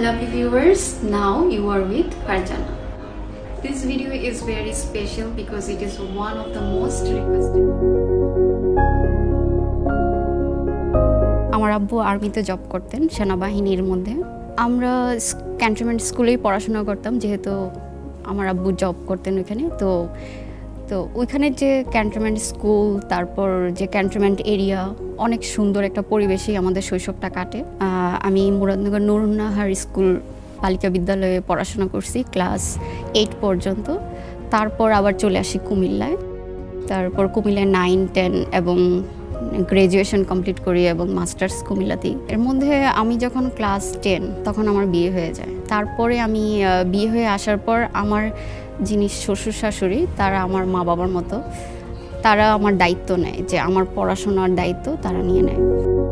lovely viewers, now you are with Farjana. This video is very special because it is one of the most requested. আমার আব্বু আর্মিতে job করতেন সেনাবাহিনীর মধ্যে। আমরা ক্যান্টনমেন্ট স্কুলেই পড়াশোনা করতাম, যেহেতু আমার আব্বু জব করতেন ওইখানে। তো ওইখানে যে ক্যান্টনমেন্ট স্কুল, তারপর যে ক্যান্টনমেন্ট এরিয়া, অনেক সুন্দর একটা পরিবেশেই আমাদের শৈশবটা কাটে। আমি মুরাদনগর নুরুন্নাহার স্কুল বালিকা বিদ্যালয়ে পড়াশোনা করছি ক্লাস 8 পর্যন্ত। তারপর আবার চলে আসি কুমিল্লায়। তারপর কুমিল্লায় 9, 10 এবং গ্র্যাজুয়েশন কমপ্লিট করি এবং মাস্টার্স কুমিল্লাতেই। এর মধ্যে আমি যখন ক্লাস 10 তখন আমার বিয়ে হয়ে যায়। তারপরে আমি বিয়ে হয়ে আসার পর আমার যিনি শ্বশুর শাশুড়ি, তারা আমার মা বাবার মতো, তারা আমার দায়িত্ব নেয়, যে আমার পড়াশোনার দায়িত্ব তারা নিয়ে নেয়।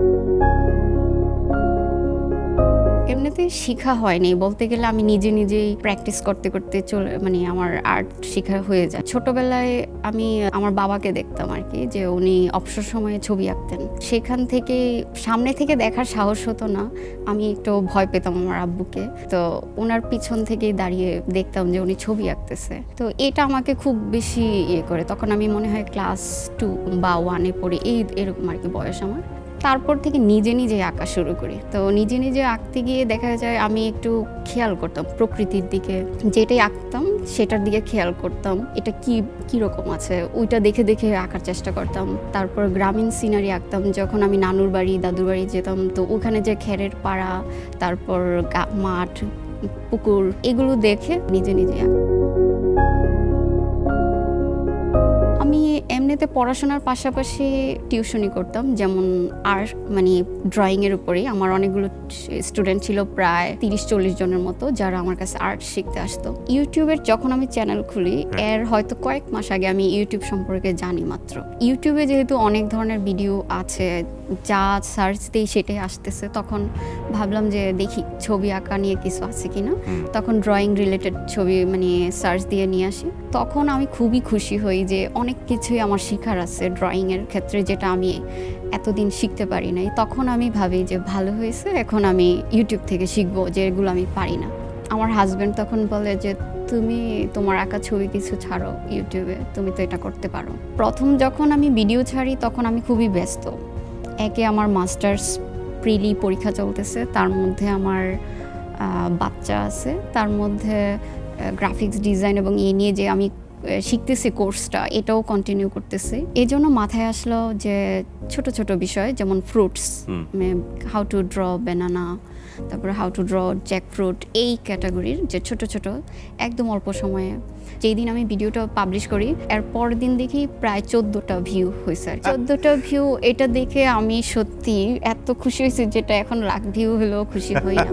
এমনিতে শেখা হয়নি বলতে গেলে, আমি নিজেই প্র্যাকটিস করতে মানে আমার আর্ট শেখা হয়ে যায়। ছোটবেলায় আমি আমার বাবাকে দেখতাম আর কি, যে উনি অবসর সময়ে ছবি আঁকতেন। সেখান থেকে সামনে থেকে দেখার সাহস হতো না, আমি একটু ভয় পেতাম আমার আব্বুকে। তো ওনার পিছন থেকেই দাঁড়িয়ে দেখতাম যে উনি ছবি আঁকতেছে। তো এটা আমাকে খুব বেশি করে, তখন আমি মনে হয় ক্লাস 2 বা 1-এ পড়ি, এরকম আর কি বয়স আমার। তারপর থেকে নিজে আঁকা শুরু করি। তো নিজে আঁকতে গিয়ে দেখা যায় আমি একটু খেয়াল করতাম প্রকৃতির দিকে, যেটাই আঁকতাম সেটার দিকে খেয়াল করতাম, এটা কীরকম আছে ওইটা দেখে আঁকার চেষ্টা করতাম। তারপর গ্রামীণ সিনারি আঁকতাম। যখন আমি নানুর বাড়ি দাদুর বাড়ি যেতাম, তো ওখানে যে খেরের পাড়া, তারপর মাঠ, পুকুর, এগুলো দেখে নিজে আঁকতাম। আমি এমনিতে পড়াশোনার পাশাপাশি টিউশনি করতাম, যেমন আর্ট মানে ড্রয়িংয়ের উপরেই। আমার অনেকগুলো স্টুডেন্ট ছিল, প্রায় 30-40 জনের মতো, যারা আমার কাছে আর্ট শিখতে আসতো। ইউটিউবের যখন আমি চ্যানেল খুলি, এর হয়তো কয়েক মাস আগে আমি ইউটিউব সম্পর্কে জানি মাত্র। ইউটিউবে যেহেতু অনেক ধরনের ভিডিও আছে, যা সার্চ দিই সেটাই আসতেছে, তখন ভাবলাম যে দেখি ছবি আঁকা নিয়ে কিছু আছে কিনা। তখন ড্রয়িং রিলেটেড ছবি মানে সার্চ দিয়ে নিয়ে আসি। তখন আমি খুবই খুশি হই যে অনেক কিছুই আমার শেখার আছে ড্রয়িংয়ের ক্ষেত্রে, যেটা আমি এতদিন শিখতে পারি নাই। তখন আমি ভাবি যে ভালো হয়েছে, এখন আমি ইউটিউব থেকে শিখবো, যেগুলো আমি পারি না। আমার হাজব্যান্ড তখন বলে যে তুমি তোমার আঁকা ছবি কিছু ছাড়ো ইউটিউবে, তুমি তো এটা করতে পারো। প্রথম যখন আমি ভিডিও ছাড়ি তখন আমি খুবই ব্যস্ত। একে আমার মাস্টার্স প্রিলি পরীক্ষা চলতেছে, তার মধ্যে আমার বাচ্চা আছে, তার মধ্যে গ্রাফিক্স ডিজাইন এবং এই নিয়ে যে আমি শিখতেছি কোর্সটা, এটাও কন্টিনিউ করতেছি। এই জন্য মাথায় আসলো যে ছোট বিষয়, যেমন fruits, how to draw banana, তারপরে হাউ টু ড্র জ্যাকফ্রুট, এই ক্যাটাগরির যে ছোট একদম অল্প সময়ে। যেই দিন আমি ভিডিওটা পাবলিশ করি, এর পরের দিন দেখি প্রায় 14টা ভিউ হয়েছে। 14টা ভিউ, এটা দেখে আমি সত্যি এত খুশি হয়েছি, যেটা এখন লাখ ভিউ হলেও খুশি হই না।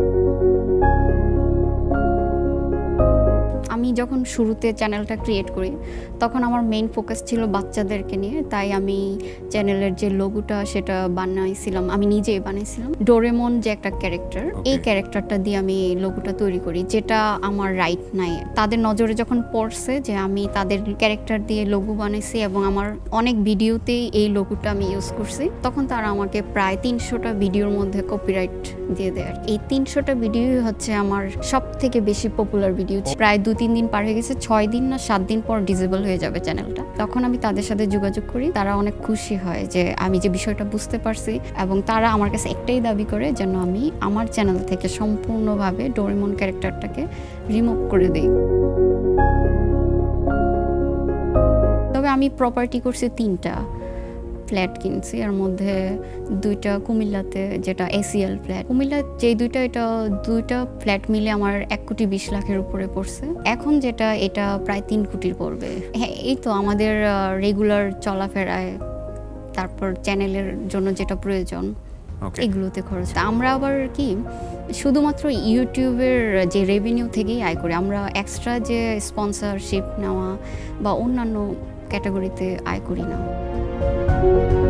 আমি যখন শুরুতে চ্যানেলটা ক্রিয়েট করি, তখন আমার মেইন ফোকাস ছিল বাচ্চাদেরকে নিয়ে। তাই আমি চ্যানেলের যে লোগোটা সেটা বানাইছিলাম, আমি নিজেই বানাইছিলাম। ডোরেমন যে একটা ক্যারেক্টার, এই ক্যারেক্টারটা দিয়ে আমি লোগোটা তৈরি করি, যেটা আমার রাইট নাই। তাদের নজরে যখন পড়ছে যে আমি তাদের ক্যারেক্টার দিয়ে লোগো বানাইছি এবং আমার অনেক ভিডিওতেই এই লোগোটা আমি ইউজ করছি, তখন তারা আমাকে প্রায় 300টা ভিডিওর মধ্যে কপিরাইট দিয়ে দেয়। এই 300টা ভিডিও হচ্ছে আমার সব থেকে বেশি পপুলার ভিডিও। প্রায় 2-3 দিন পার হয়ে গেছে, 6 দিন না 7 দিন পর ডিসেবল হয়ে যাবে চ্যানেলটা। তখন আমি তাদের সাথে যোগাযোগ করি, তারা অনেক খুশি হয় যে আমি যে বিষয়টা বুঝতে পারছি, এবং তারা আমার কাছে একটাই দাবি করে যেন আমি আমার চ্যানেল থেকে সম্পূর্ণভাবে ডোরেমন ক্যারেক্টারটাকে রিমুভ করে দিই। তবে আমি প্রপার্টি করছি 3টা ফ্ল্যাট কিনছি, এর মধ্যে 2টা কুমিল্লাতে, যেটা এসিএল ফ্ল্যাট। কুমিল্লা যে 2টা, এটা 2টা ফ্ল্যাট মিলে আমার 1,20,00,000-এর উপরে পড়ছে। এখন যেটা, এটা প্রায় 3 কোটির পড়বে। হ্যাঁ, এই তো আমাদের রেগুলার চলাফেরায়, তারপর চ্যানেলের জন্য যেটা প্রয়োজন, এগুলোতে খরচ। আমরা আবার কি শুধুমাত্র ইউটিউবের যে রেভিনিউ থেকেই আয় করি, আমরা এক্সট্রা যে স্পন্সরশিপ নেওয়া বা অন্যান্য ক্যাটাগরিতে আয় করি না।